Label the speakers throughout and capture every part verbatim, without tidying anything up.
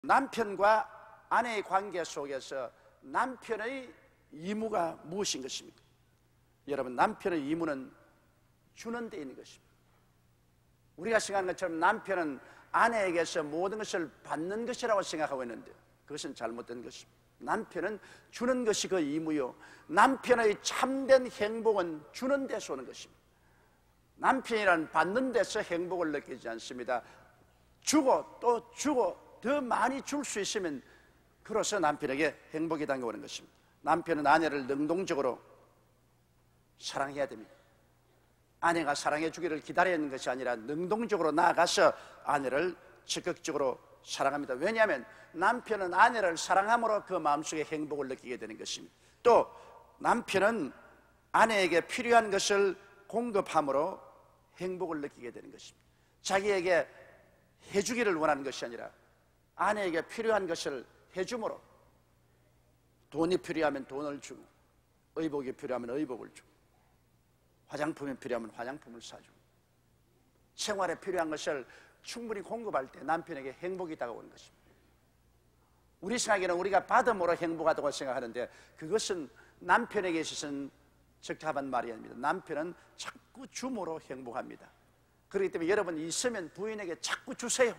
Speaker 1: 남편과 아내의 관계 속에서 남편의 의무가 무엇인 것입니까? 여러분, 남편의 의무는 주는 데 있는 것입니다. 우리가 생각하는 것처럼 남편은 아내에게서 모든 것을 받는 것이라고 생각하고 있는데 그것은 잘못된 것입니다. 남편은 주는 것이 그 의무요, 남편의 참된 행복은 주는 데서 오는 것입니다. 남편이란 받는 데서 행복을 느끼지 않습니다. 주고 또 주고 더 많이 줄 수 있으면 그로서 남편에게 행복이 당겨오는 것입니다. 남편은 아내를 능동적으로 사랑해야 됩니다. 아내가 사랑해 주기를 기다려야 하는 것이 아니라 능동적으로 나아가서 아내를 적극적으로 사랑합니다. 왜냐하면 남편은 아내를 사랑함으로 그 마음속에 행복을 느끼게 되는 것입니다. 또 남편은 아내에게 필요한 것을 공급함으로 행복을 느끼게 되는 것입니다. 자기에게 해주기를 원하는 것이 아니라 아내에게 필요한 것을 해줌으로, 돈이 필요하면 돈을 주고, 의복이 필요하면 의복을 주고, 화장품이 필요하면 화장품을 사주고, 생활에 필요한 것을 충분히 공급할 때 남편에게 행복이 다가오는 것입니다. 우리 생각에는 우리가 받음으로 행복하다고 생각하는데 그것은 남편에게 있어서는 적합한 말이 아닙니다. 남편은 자꾸 줌으로 행복합니다. 그렇기 때문에 여러분, 있으면 부인에게 자꾸 주세요.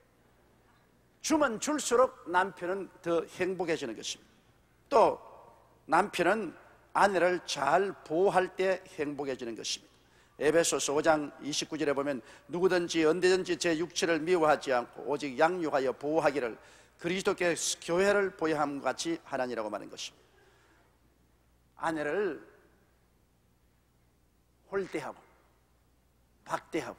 Speaker 1: 주면 줄수록 남편은 더 행복해지는 것입니다. 또 남편은 아내를 잘 보호할 때 행복해지는 것입니다. 에베소서 오 장 이십구 절에 보면 누구든지 언제든지 제 육체를 미워하지 않고 오직 양육하여 보호하기를 그리스도께 교회를 보호함과 같이 하나니라고 말하는 것입니다. 아내를 홀대하고 박대하고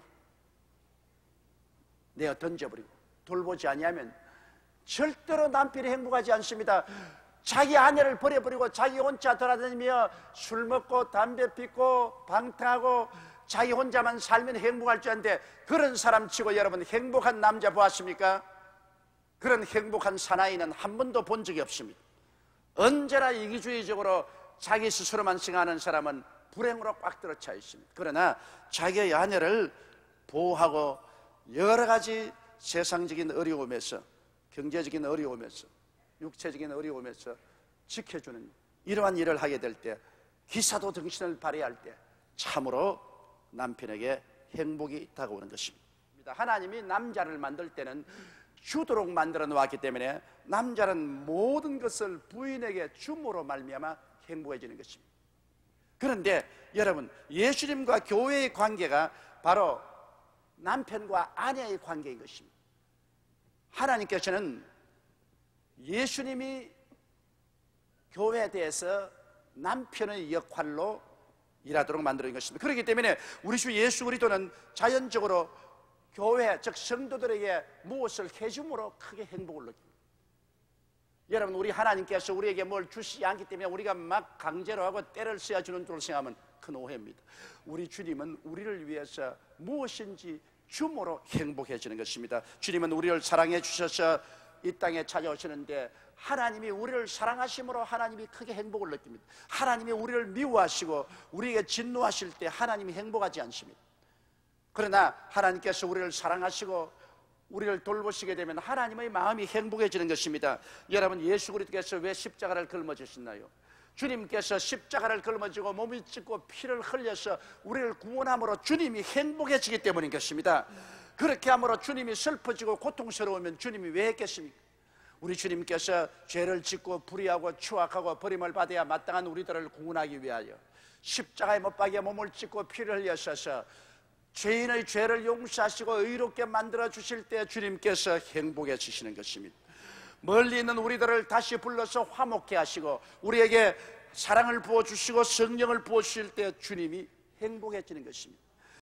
Speaker 1: 내어 던져버리고 돌보지 아니하면 절대로 남편이 행복하지 않습니다. 자기 아내를 버려버리고 자기 혼자 돌아다니며 술 먹고 담배 피고 방탕하고 자기 혼자만 살면 행복할 줄 아는데 그런 사람 치고 여러분 행복한 남자 보았습니까? 그런 행복한 사나이는 한 번도 본 적이 없습니다. 언제나 이기주의적으로 자기 스스로만 생각하는 사람은 불행으로 꽉 들어차 있습니다. 그러나 자기의 아내를 보호하고 여러 가지 세상적인 어려움에서, 경제적인 어려움에서, 육체적인 어려움에서 지켜주는 이러한 일을 하게 될 때, 기사도 정신을 발휘할 때 참으로 남편에게 행복이 다가오는 것입니다. 하나님이 남자를 만들 때는 주도록 만들어 놓았기 때문에 남자는 모든 것을 부인에게 줌으로 말미암아 행복해지는 것입니다. 그런데 여러분, 예수님과 교회의 관계가 바로 남편과 아내의 관계인 것입니다. 하나님께서는 예수님이 교회에 대해서 남편의 역할로 일하도록 만드는 것입니다. 그렇기 때문에 우리 주 예수 그리스도는 자연적으로 교회, 즉 성도들에게 무엇을 해줌으로 크게 행복을 느낍니다. 여러분, 우리 하나님께서 우리에게 뭘 주시지 않기 때문에 우리가 막 강제로 하고 때를 써주는 줄 생각하면 큰 오해입니다. 우리 주님은 우리를 위해서 무엇인지 줌으로 행복해지는 것입니다. 주님은 우리를 사랑해 주셔서 이 땅에 찾아오시는데 하나님이 우리를 사랑하심으로 하나님이 크게 행복을 느낍니다. 하나님이 우리를 미워하시고 우리에게 진노하실 때 하나님이 행복하지 않습니다. 그러나 하나님께서 우리를 사랑하시고 우리를 돌보시게 되면 하나님의 마음이 행복해지는 것입니다. 여러분, 예수 그리스도께서 왜 십자가를 걸머지셨나요? 주님께서 십자가를 걸머지고 몸을 찢고 피를 흘려서 우리를 구원함으로 주님이 행복해지기 때문인 것입니다. 그렇게 함으로 주님이 슬퍼지고 고통스러우면 주님이 왜 했겠습니까? 우리 주님께서 죄를 짓고 불의하고 추악하고 버림을 받아야 마땅한 우리들을 구원하기 위하여 십자가에 못 박여 몸을 찢고 피를 흘려서 죄인의 죄를 용서하시고 의롭게 만들어 주실 때 주님께서 행복해지시는 것입니다. 멀리 있는 우리들을 다시 불러서 화목케 하시고 우리에게 사랑을 부어주시고 성령을 부어주실 때 주님이 행복해지는 것입니다.